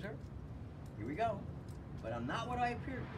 loser. Here we go. But I'm not what I appear to be.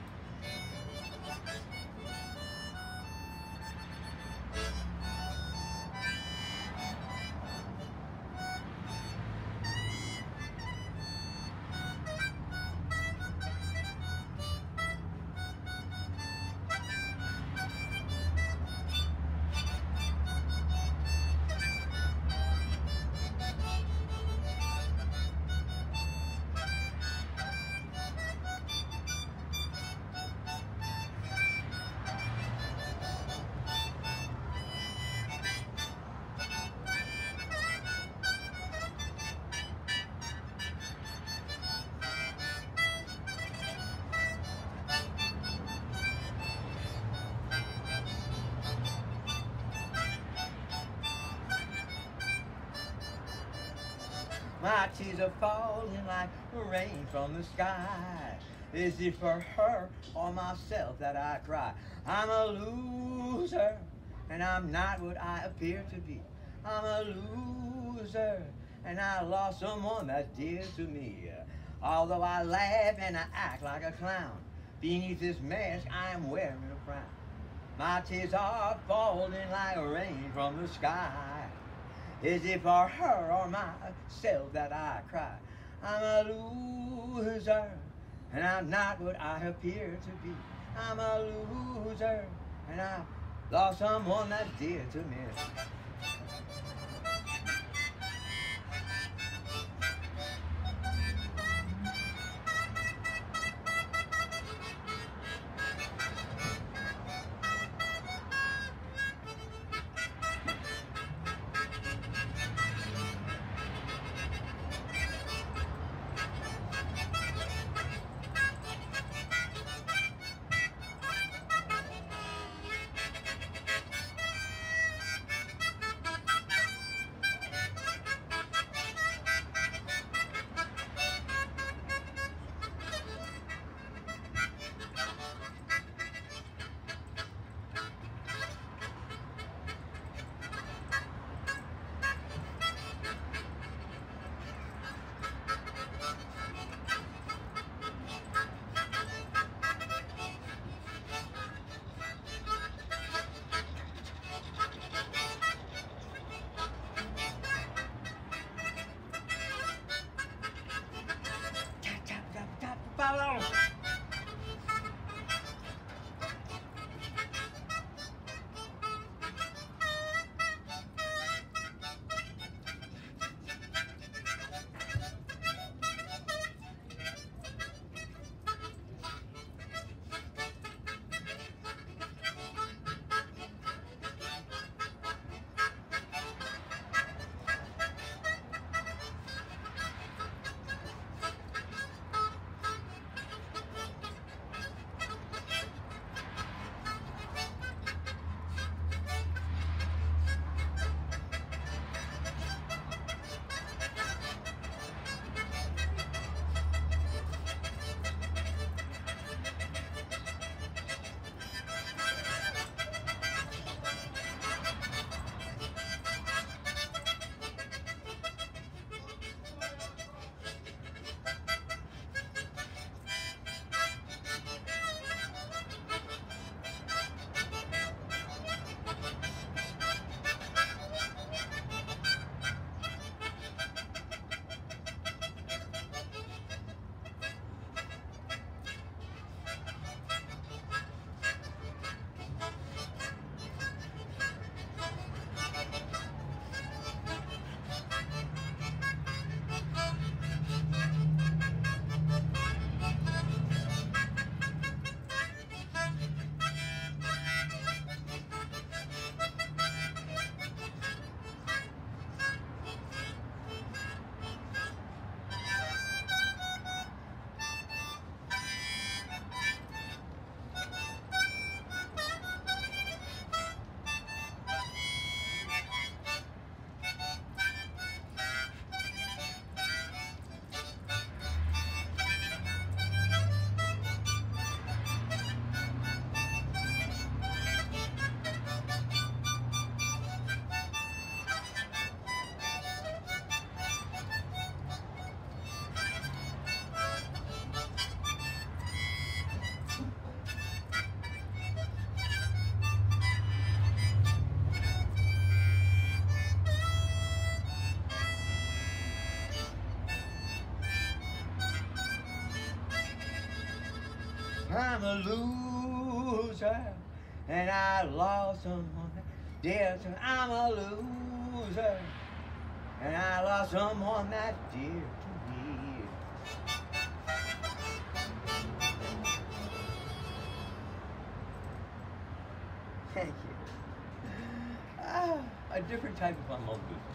My tears are falling like rain from the sky. Is it for her or myself that I cry? I'm a loser, and I'm not what I appear to be. I'm a loser, and I lost someone that's dear to me. Although I laugh and I act like a clown, beneath this mask I am wearing a frown. My tears are falling like rain from the sky. Is it for her or myself that I cry? I'm a loser, and I'm not what I appear to be. I'm a loser, and I lost someone that's dear to me. I'm a loser, and I lost someone dear to me. I'm a loser, and I lost someone that's dear to me. Thank you. A different type of emotion.